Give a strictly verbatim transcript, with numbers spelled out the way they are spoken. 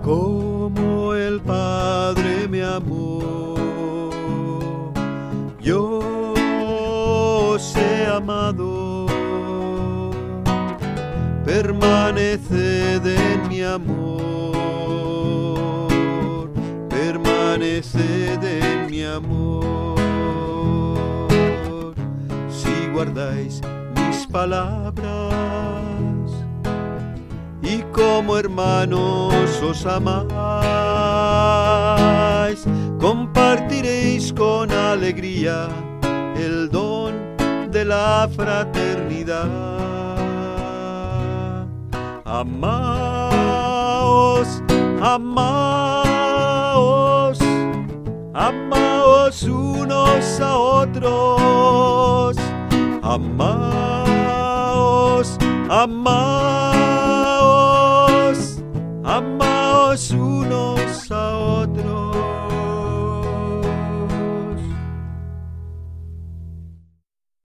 como el Padre me amó, yo os he amado. Permaneced en mi amor, permaneced en mi amor. Si guardáis mis palabras y como hermanos os amáis, compartiréis con alegría el don de la fraternidad. Amaos, amaos, amaos unos a otros. Amaos, amaos, amaos unos a